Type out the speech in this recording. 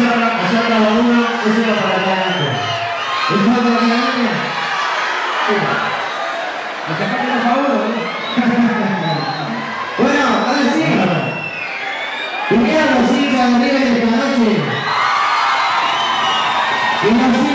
allá cada uno, eso va para adelante. ¿Es para adelante? ¿Me sacaste por favor? Bueno, ahora sí. Y quedan los hinchas de esta noche. Y los